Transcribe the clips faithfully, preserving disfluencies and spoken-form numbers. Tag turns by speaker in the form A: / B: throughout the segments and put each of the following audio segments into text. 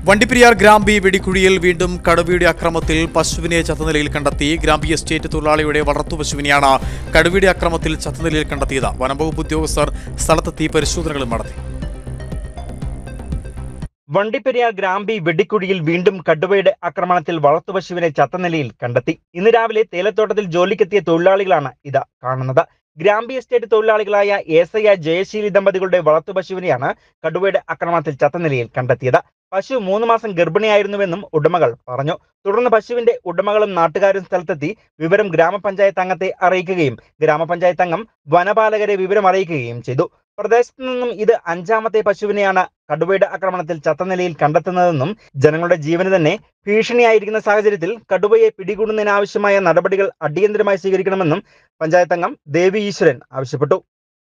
A: വണ്ടിപ്പെരിയാർ ഗ്രാമ്പി വെടിക്കുഴിയിൽ വീണ്ടും കടുവയുടെ അക്രമത്തിൽ പശുവിനെ ചത്തനിലയിൽ കണ്ടെത്തി. ഗ്രാമ്പി എസ്റ്റേറ്റ് തൊഴിലാളിയുടെ വളർത്തുപശുവിനെയാണ് കടുവയുടെ അക്രമത്തിൽ ചത്തനിലയിൽ കണ്ടെത്തിയത്. വനംവകുപ്പ് ഉദ്യോഗസ്ഥർ സ്ഥലത്തെത്തി പരിശോധനകളും നടത്തി.
B: വണ്ടിപ്പെരിയാർ ഗ്രാമ്പി വെടിക്കുഴിയിൽ വീണ്ടും കടുവയുടെ ആക്രമണത്തിൽ വളർത്തുപശുവിനെ ചത്തനിലയിൽ കണ്ടെത്തി. ഇന്ന് രാവിലെ തേയിലത്തോട്ടത്തിൽ ജോലിക്കെത്തിയ തൊഴിലാളികളാണ് ഇത് കാണുന്നത്. ഗ്രാമ്പി എസ്റ്റേറ്റ് തൊഴിലാളികളായ ഏസയ്യ ജയശീലി ദമ്പതികളുടെ വളർത്തുപശുവിനെയാണ് കടുവയുടെ ആക്രമണത്തിൽ ചത്തനിലയിൽ കണ്ടെത്തിയത്. പശു മൂന്ന് മാസം ഗർഭിണിയായിരുന്നുവെന്നും ഉടമകൾ പറഞ്ഞു. തുടർന്ന് പശുവിന്റെ ഉടമകളും നാട്ടുകാരും സ്ഥലത്തെത്തി വിവരം ഗ്രാമപഞ്ചായത്ത് അംഗത്തെ അറിയിക്കുകയും ഗ്രാമപഞ്ചായത്ത് അംഗം വനപാലകരെ വിവരം അറിയിക്കുകയും ചെയ്തു. പ്രദേശത്തു നിന്നും ഇത് അഞ്ചാമത്തെ പശുവിനെയാണ് കടുവയുടെ ആക്രമണത്തിൽ ചത്തനിലയിൽ കണ്ടെത്തുന്നതെന്നും ജനങ്ങളുടെ ജീവന് തന്നെ ഭീഷണിയായിരിക്കുന്ന സാഹചര്യത്തിൽ കടുവയെ പിടികൂടുന്നതിനാവശ്യമായ നടപടികൾ അടിയന്തരമായി സ്വീകരിക്കണമെന്നും പഞ്ചായത്ത് അംഗം ദേവി ഈശ്വരൻ ആവശ്യപ്പെട്ടു.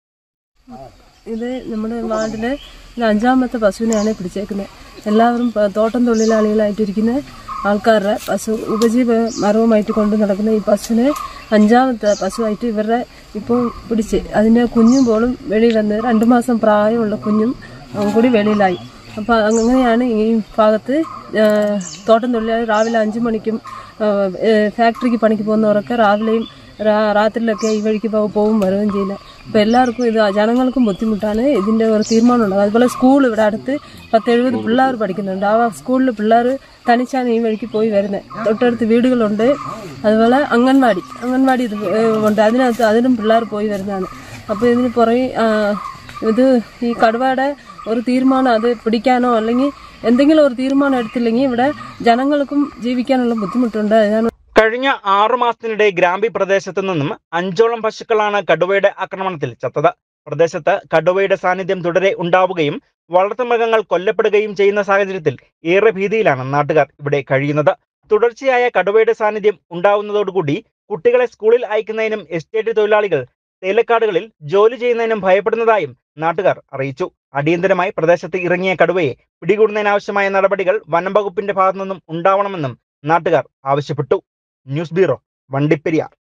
C: ഇത് നമ്മുടെ വാർഡിലെ അഞ്ചാമത്തെ പശുവിനെയാണ് പിടിച്ചേക്കുന്നത്. എല്ലാവരും തോട്ടം തൊഴിലാളികളായിട്ടിരിക്കുന്ന ആൾക്കാരുടെ പശു ഉപജീവ മാർഗമായിട്ട് കൊണ്ട് നടക്കുന്ന ഈ പശുവിനെ അഞ്ചാമത്തെ പശുവായിട്ട് ഇവരുടെ ഇപ്പോൾ പിടിച്ച് അതിൻ്റെ കുഞ്ഞും പോലും വെളിയിൽ വന്ന് രണ്ട് മാസം പ്രായമുള്ള കുഞ്ഞും കൂടി വെളിയിലായി. അപ്പോൾ അങ്ങനെയാണ് ഈ ഭാഗത്ത് തോട്ടം തൊഴിലാളി രാവിലെ അഞ്ചു മണിക്കും ഫാക്ടറിക്ക് പണിക്ക് പോകുന്നവരൊക്കെ രാവിലെയും രാത്രിയിലൊക്കെ ഈ വഴിക്ക് പോകും വരികയും ചെയ്യില്ല. അപ്പോൾ എല്ലാവർക്കും ഇത് ജനങ്ങൾക്കും ബുദ്ധിമുട്ടാണ്. ഇതിൻ്റെ ഒരു തീരുമാനമുണ്ട്. അതുപോലെ സ്കൂൾ ഇവിടെ അടുത്ത് പത്തെഴുപത് പിള്ളേർ പഠിക്കുന്നുണ്ട്. ആ സ്കൂളിൽ പിള്ളേർ തനിച്ചാണ് ഈ വഴിക്ക് പോയി വരുന്നത്. തൊട്ടടുത്ത് വീടുകളുണ്ട്. അതുപോലെ അംഗൻവാടി അംഗൻവാടി ഇത് ഉണ്ട്. അതിനകത്ത് അതിനും പിള്ളേർ പോയി വരുന്നതാണ്. അപ്പോൾ ഇതിന് പുറകെ ഇത് ഈ കടുവയുടെ ഒരു തീരുമാനം അത് പിടിക്കാനോ അല്ലെങ്കിൽ എന്തെങ്കിലും ഒരു തീരുമാനം എടുത്തില്ലെങ്കിൽ ഇവിടെ ജനങ്ങൾക്കും ജീവിക്കാനുള്ള ബുദ്ധിമുട്ടുണ്ട്. അതാണ്
B: കഴിഞ്ഞ ആറു മാസത്തിനിടെ ഗ്രാമ്പി പ്രദേശത്തു നിന്നും അഞ്ചോളം പശുക്കളാണ് കടുവയുടെ ആക്രമണത്തിൽ ചത്തത്. പ്രദേശത്ത് കടുവയുടെ സാന്നിധ്യം തുടരെ ഉണ്ടാവുകയും വളർത്തുമൃഗങ്ങൾ കൊല്ലപ്പെടുകയും ചെയ്യുന്ന സാഹചര്യത്തിൽ ഏറെ ഭീതിയിലാണ് നാട്ടുകാർ ഇവിടെ കഴിയുന്നത്. തുടർച്ചയായ കടുവയുടെ സാന്നിധ്യം ഉണ്ടാവുന്നതോടുകൂടി കുട്ടികളെ സ്കൂളിൽ അയക്കുന്നതിനും എസ്റ്റേറ്റ് തൊഴിലാളികൾ തേയിലക്കാടുകളിൽ ജോലി ചെയ്യുന്നതിനും ഭയപ്പെടുന്നതായും നാട്ടുകാർ അറിയിച്ചു. അടിയന്തരമായി പ്രദേശത്ത് ഇറങ്ങിയ കടുവയെ പിടികൂടുന്നതിനാവശ്യമായ നടപടികൾ വനം വകുപ്പിന്റെ ഭാഗത്തു നിന്നും ഉണ്ടാവണമെന്നും നാട്ടുകാർ ആവശ്യപ്പെട്ടു. News bureau, Vandiperiyar.